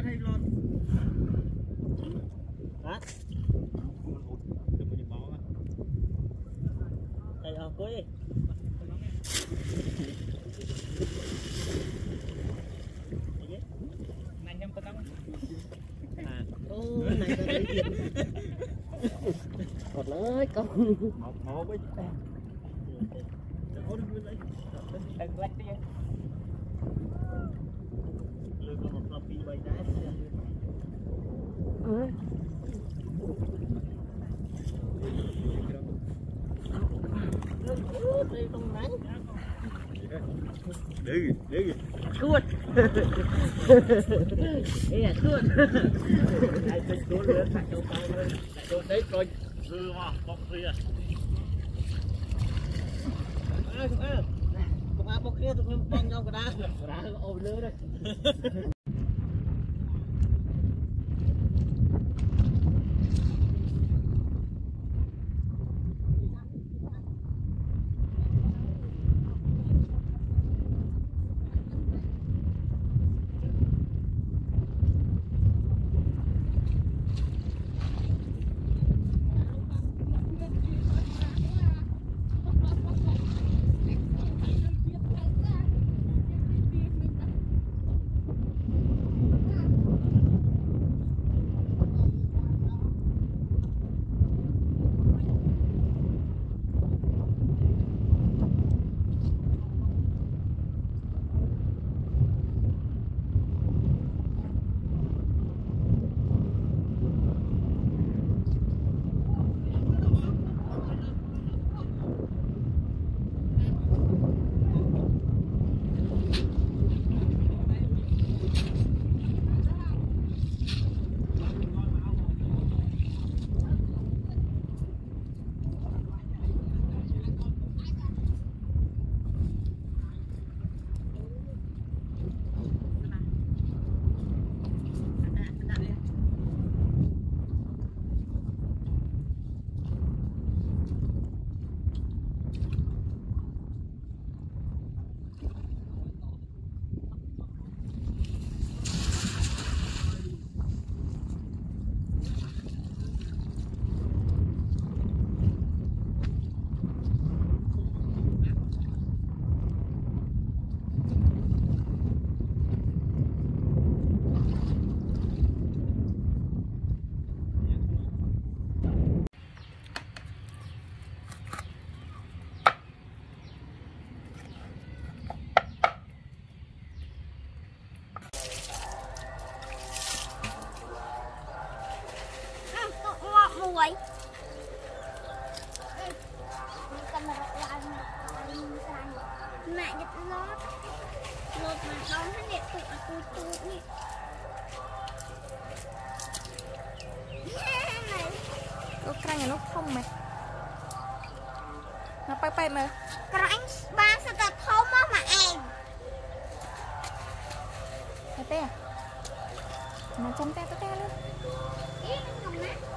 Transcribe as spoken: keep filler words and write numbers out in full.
hay lon hả đây ở cuối này em có đóng à ô này ta thấy gì còn lớn con một một với ô đừng lấy đừng lấy đi lừa con một lọc đi bay đá ừ. đi không nắng đi đi chuột đây là chuột đây trên chuột nữa phải cho tao lên lại cho đấy coi dư mà bọc kia à không à không à bọc kia tụi mình bong nhau cả đá cả đá ôm lứa đây quay mẹ giật lót lót mà không hết đẹp tụi tôi tụi nhỉ lúc ra nhà lúc không mày nó bay bay mà cánh ba sẽ tập thông á mà em thế à mà chấm te te luôn